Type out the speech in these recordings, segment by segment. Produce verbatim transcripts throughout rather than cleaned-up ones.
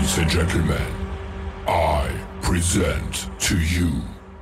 Ladies and gentlemen, I present to you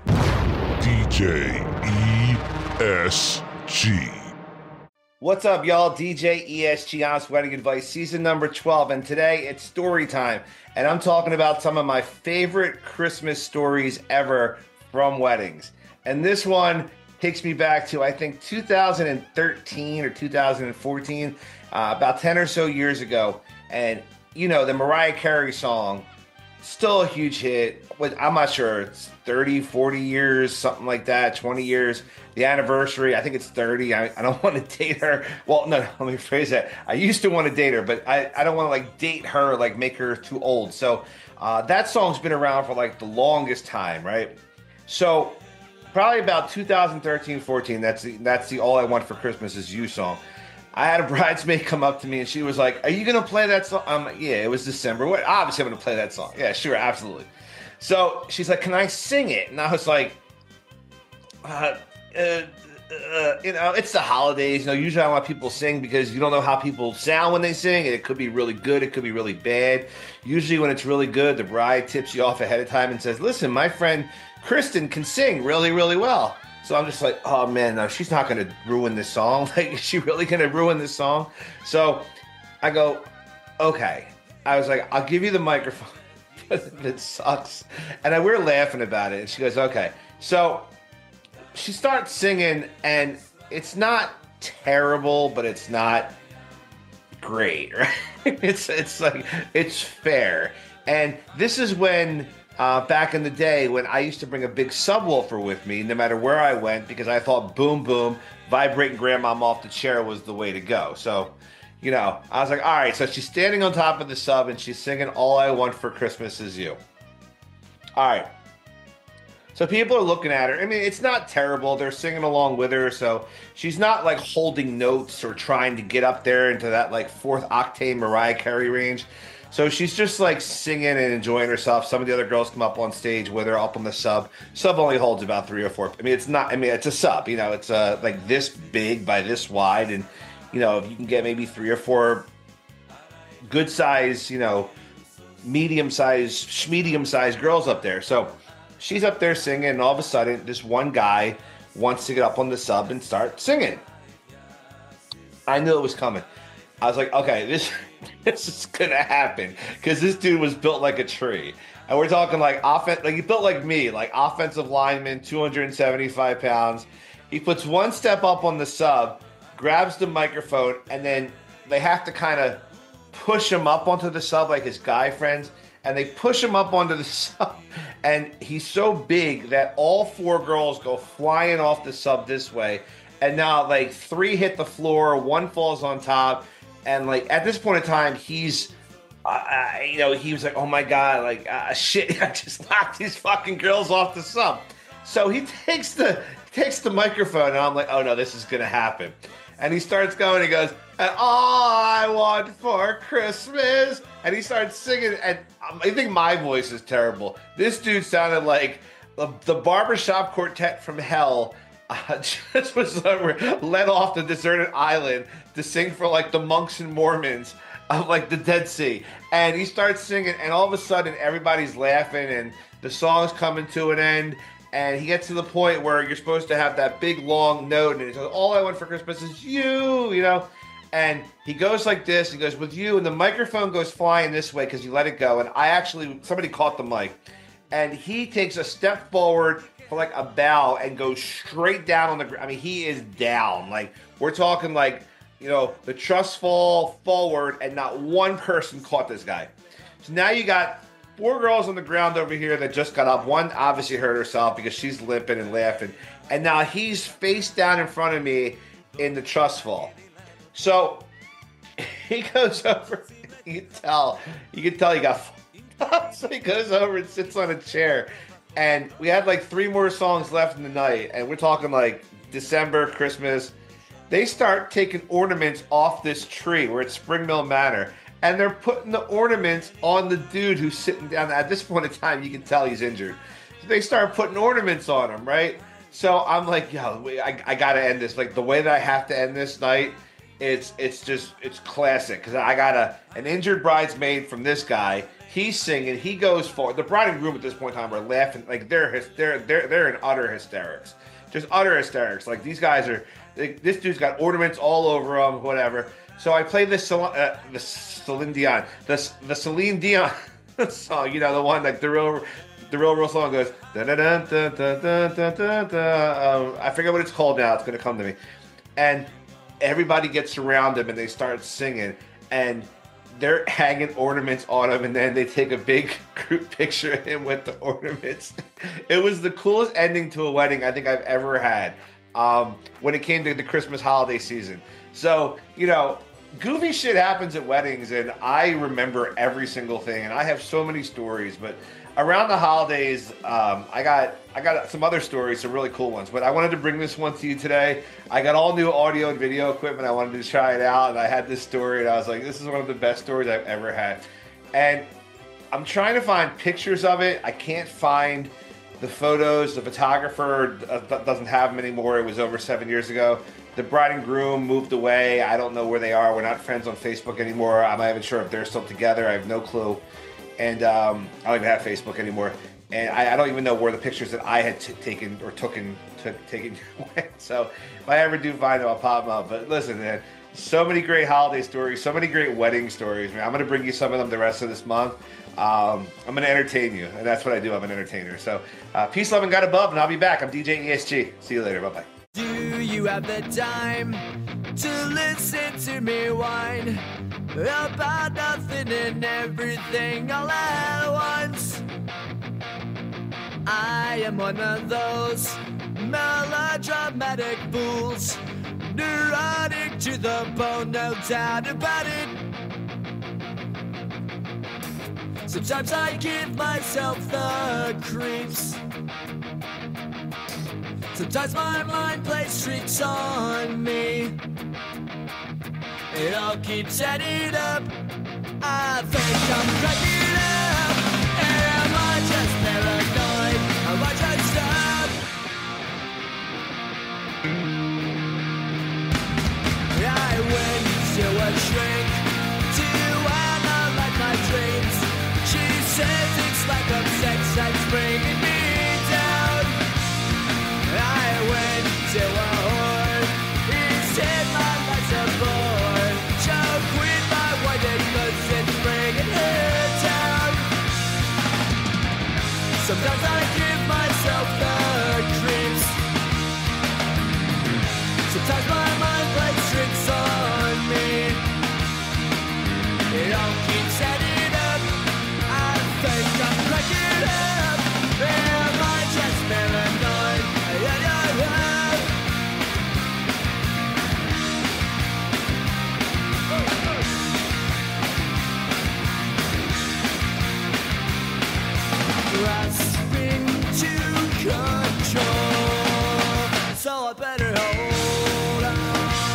D J E S G. What's up, y'all? D J E S G, Honest Wedding Advice, season number twelve, and today it's story time, and I'm talking about some of my favorite Christmas stories ever from weddings. And this one takes me back to, I think, two thousand thirteen or two thousand fourteen, uh, about ten or so years ago, and you know, the Mariah Carey song, still a huge hit. I'm not sure, it's thirty, forty years, something like that, twenty years. The anniversary, I think it's thirty. I, I don't want to date her. Well, no, let me phrase that. I used to want to date her, but I, I don't want to, like, date her, like, make her too old. So uh, that song's been around for, like, the longest time, right? So probably about two thousand thirteen, fourteen, that's the, that's the All I Want for Christmas Is You song. I had a bridesmaid come up to me and she was like, "Are you going to play that song?" I'm like, "Yeah, it was December. What? Obviously, I'm going to play that song." "Yeah, sure, absolutely." So she's like, "Can I sing it?" And I was like, uh, uh, uh, you know, it's the holidays. You know, usually I want people to sing because you don't know how people sound when they sing. And it could be really good. It could be really bad. Usually when it's really good, the bride tips you off ahead of time and says, "Listen, my friend Kristen can sing really, really well." So I'm just like, oh man, no, she's not going to ruin this song. Like, is she really going to ruin this song? So I go, okay. I was like, I'll give you the microphone, but if it sucks. And I, we we're laughing about it. And she goes, okay. So she starts singing, and it's not terrible, but it's not great, right? It's, it's like, it's fair. And this is when... Uh, back in the day when I used to bring a big subwoofer with me, no matter where I went, because I thought boom, boom, vibrating grandmom off the chair was the way to go. So, you know, I was like, all right, so she's standing on top of the sub and she's singing All I Want for Christmas Is You. All right. So people are looking at her. I mean, it's not terrible. They're singing along with her. So she's not like holding notes or trying to get up there into that like fourth octave Mariah Carey range. So she's just like singing and enjoying herself. Some of the other girls come up on stage with her up on the sub. Sub only holds about three or four. I mean, it's not, I mean, it's a sub, you know, it's uh, like this big by this wide. And, you know, if you can get maybe three or four good size, you know, medium size, medium sized girls up there. So she's up there singing, and all of a sudden, this one guy wants to get up on the sub and start singing. I knew it was coming. I was like, okay, this this is gonna happen, because this dude was built like a tree, and we're talking like offense, like he built like me, like offensive lineman, two hundred seventy-five pounds. He puts one step up on the sub, grabs the microphone, and then they have to kind of push him up onto the sub like his guy friends, and they push him up onto the sub, and he's so big that all four girls go flying off the sub this way, and now like three hit the floor, one falls on top. And, like, at this point in time, he's, uh, you know, he was like, oh, my God, like, uh, shit, I just knocked these fucking girls off the sub. So he takes the takes the microphone, and I'm like, oh, no, this is going to happen. And he starts going, he goes, and all I want for Christmas. And he starts singing, and I think my voice is terrible. This dude sounded like the, the barbershop quartet from hell. Uh, just was uh, led off the deserted island to sing for like the monks and Mormons of like the Dead Sea. And he starts singing, and all of a sudden everybody's laughing and the song's coming to an end. And he gets to the point where you're supposed to have that big long note, and he says, all I want for Christmas is you, you know. And he goes like this, he goes, with you, and the microphone goes flying this way because you let it go. And I actually, somebody caught the mic, and he takes a step forward for like a bow and goes straight down on the ground. I mean, he is down. Like, we're talking like, you know, the truss fall forward, and not one person caught this guy. So now you got four girls on the ground over here that just got up. One obviously hurt herself because she's limping and laughing. And now he's face down in front of me in the truss fall. So he goes over, you can tell, you can tell he got so he goes over and sits on a chair. And we had like three more songs left in the night. And we're talking like December, Christmas. They start taking ornaments off this tree. We're at Spring Mill Manor. And they're putting the ornaments on the dude who's sitting down. At this point in time, you can tell he's injured. So they start putting ornaments on him, right? So I'm like, yo, I, I got to end this. Like, the way that I have to end this night, it's it's just, it's classic. Because I got a an injured bridesmaid from this guy. He's singing. He goes forward. The bride and groom at this point in time are laughing like they're they're they're they're in utter hysterics, just utter hysterics. Like these guys are. Like, this dude's got ornaments all over him, whatever. So I played this uh, the Celine Dion, the the Celine Dion song. You know, the one like the real the real real song goes. Da, da, da, da, da, da, da, da. Um, I forget what it's called now. It's gonna come to me. And everybody gets around him and they start singing and they're hanging ornaments on him, and then they take a big group picture of him with the ornaments. It was the coolest ending to a wedding I think I've ever had. Um, when it came to the Christmas holiday season. So, you know, goofy shit happens at weddings, and I remember every single thing, and I have so many stories, but around the holidays, um, I got I got some other stories, some really cool ones, but I wanted to bring this one to you today. I got all new audio and video equipment. I wanted to try it out, and I had this story, and I was like, this is one of the best stories I've ever had. And I'm trying to find pictures of it. I can't find the photos. The photographer doesn't have them anymore. It was over seven years ago. The bride and groom moved away. I don't know where they are. We're not friends on Facebook anymore. I'm not even sure if they're still together. I have no clue. And um, I don't even have Facebook anymore. And I, I don't even know where the pictures that I had t- taken or taken took taken went. So if I ever do find them, I'll pop them up. But listen, man, so many great holiday stories, so many great wedding stories. Man, I'm going to bring you some of them the rest of this month. Um, I'm going to entertain you, and that's what I do. I'm an entertainer. So uh, peace, love, and God above, and I'll be back. I'm D J E S G. See you later. Bye-bye. Do you have the time to listen to me whine about nothing and everything all at once? I am one of those melodramatic fools, neurotic to the bone, no doubt about it. Sometimes I give myself the creeps. Sometimes my mind plays tricks on me. It all keeps adding up. I think I'm cracking up. Am I just paranoid? Am I just up? I went to a shrink to analyze my dreams. She says it's like a sex that's bringing me down. I went to a whore. He said my life's a bore. Choke with my wife because it's bringing her down. Sometimes I give myself the creeps. Sometimes my mind plays tricks on me. It all keeps adding up. I think I'm cracking up. Am I just paranoid? Yeah, yeah, yeah. Grasping to control, so I better hold on.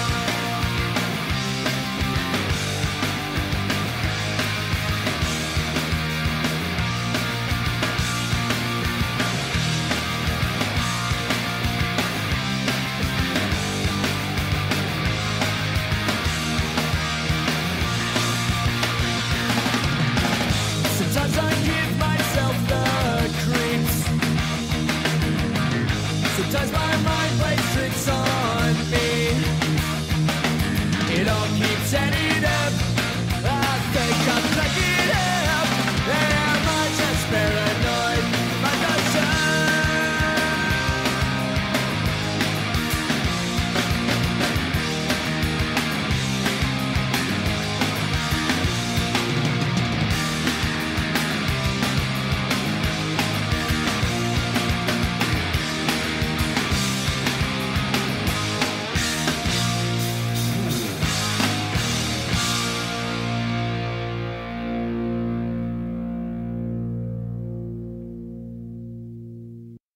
Sometimes I give myself the creeps. Sometimes my mind plays tricks on me. It all keeps adding up. I think I'm cracking